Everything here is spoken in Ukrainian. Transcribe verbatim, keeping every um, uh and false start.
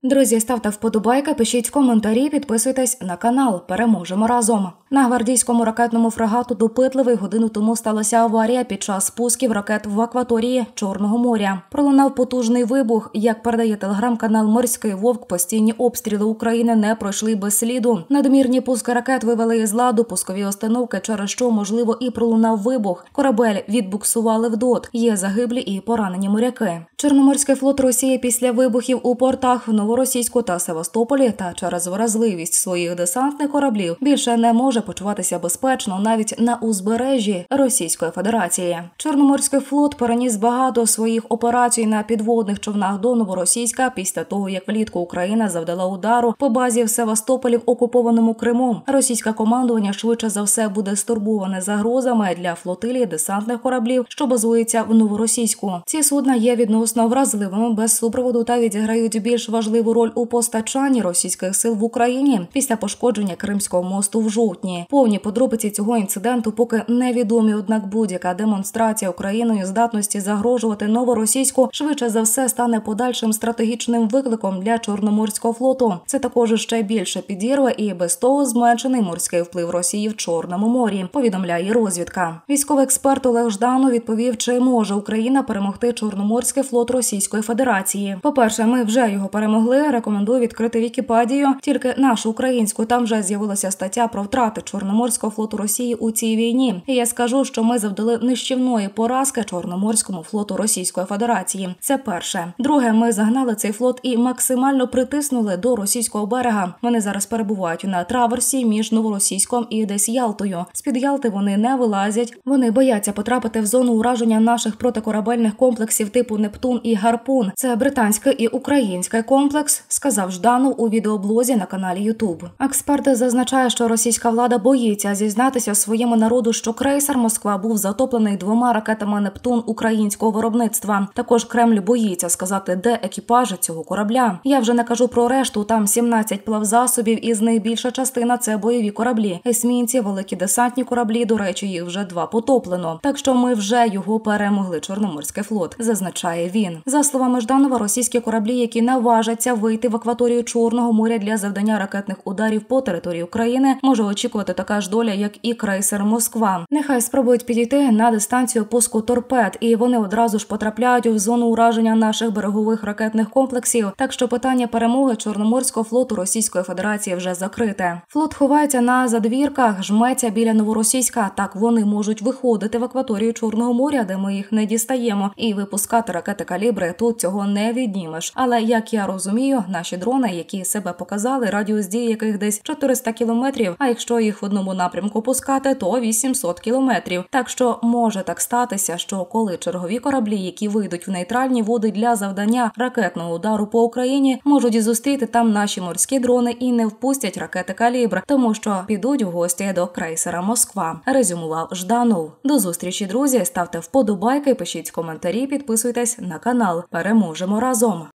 Друзі, ставте вподобайки, пишіть коментарі, підписуйтесь на канал. Переможемо разом. На гвардійському ракетному фрегату «Допитливий» годину тому сталася аварія під час спусків ракет в акваторії Чорного моря. Пролунав потужний вибух. Як передає телеграм-канал «Морський вовк», постійні обстріли України не пройшли без сліду. Надмірні пуски ракет вивели із ладу пускові установки, через що, можливо, і пролунав вибух. Корабель відбуксували в ДОТ. Є загиблі і поранені моряки. Чорноморський флот Росії після вибухів у портах в Новоросійську та Севастополі та через вразливість своїх десантних кораблів більше не може почуватися безпечно навіть на узбережжі Російської Федерації. Чорноморський флот переніс багато своїх операцій на підводних човнах до Новоросійська після того, як влітку Україна завдала удару по базі в Севастополі в окупованому Криму. Російське командування швидше за все буде стурбоване загрозами для флотилії десантних кораблів, що базується в Новоросійську. Ці судна є відносно вразливими без супроводу та відіграють більш важливу роль у постачанні російських сил в Україні після пошкодження Кримського мосту в жовтні. Повні подробиці цього інциденту поки невідомі, однак будь-яка демонстрація Україною здатності загрожувати Новоросійську швидше за все стане подальшим стратегічним викликом для Чорноморського флоту. Це також ще більше підірве і без того зменшений морський вплив Росії в Чорному морі, повідомляє розвідка. Військовий експерт Олег Жданов відповів, чи може Україна перемогти Чорноморський флот Російської Федерації. По-перше, ми вже його перемогли, рекомендую відкрити Вікіпедію, тільки нашу українську, там вже з'явилася стаття про втрати Чорноморського флоту Росії у цій війні. І я скажу, що ми завдали нищівної поразки Чорноморському флоту Російської Федерації. Це перше. Друге, ми загнали цей флот і максимально притиснули до російського берега. Вони зараз перебувають на траверсі між Новоросійськом і десь Ялтою. З-під Ялти вони не вилазять. Вони бояться потрапити в зону ураження наших протикорабельних комплексів типу «Нептун» і «Гарпун». Це британський і український комплекс, сказав Жданов у відеоблозі на каналі Ютуб. Експерт зазначає, що російська влада боїться зізнатися своєму народу, що крейсер «Москва» був затоплений двома ракетами «Нептун» українського виробництва. Також Кремль боїться сказати, де екіпажі цього корабля. Я вже не кажу про решту, там сімнадцять плавзасобів, із них більша частина – це бойові кораблі. Есмінці, великі десантні кораблі, до речі, їх вже два потоплено. Так що ми вже його перемогли, Чорноморський флот, зазначає він. За словами Жданова, російські кораблі, які наважаться вийти в акваторію Чорного моря для завдання ракетних ударів по території України, може очікувати така ж доля, як і крейсер «Москва». Нехай спробують підійти на дистанцію пуску торпед, і вони одразу ж потрапляють у зону ураження наших берегових ракетних комплексів. Так що питання перемоги Чорноморського флоту Російської Федерації вже закрите. Флот ховається на задвірках, жметься біля Новоросійська. Так вони можуть виходити в акваторію Чорного моря, де ми їх не дістаємо, і випускати ракети калібри. Тут цього не віднімеш. Але, як я розумію, наші дрони, які себе показали, радіус дії яких десь чотириста кілометрів, а якщо їх в одному напрямку пускати, то вісімсот кілометрів. Так що може так статися, що коли чергові кораблі, які вийдуть в нейтральні води для завдання ракетного удару по Україні, можуть зустріти там наші морські дрони і не впустять ракети калібр, тому що підуть в гості до крейсера «Москва», резюмував Жданов. До зустрічі, друзі, ставте вподобайки, пишіть коментарі, підписуйтесь на канал. Переможемо разом!